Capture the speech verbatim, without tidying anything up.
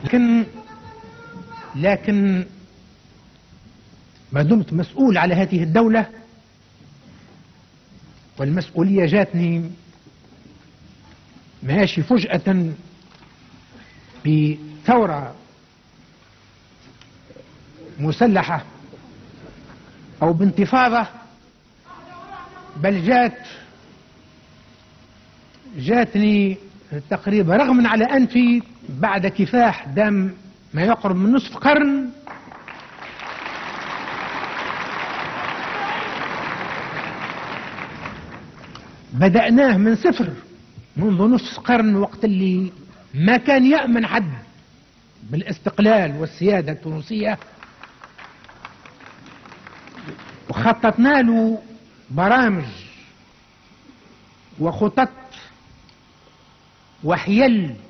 لكن لكن ما دمت مسؤول على هذه الدولة، والمسؤولية جاتني ماشي فجأة بثورة مسلحة أو بانتفاضة، بل جات جاتني تقريبا رغم على أنفي بعد كفاح دام ما يقرب من نصف قرن. بدأناه من صفر منذ نصف قرن، وقت اللي ما كان يأمن حد بالاستقلال والسيادة التونسية، وخططنا له برامج وخطط وحيل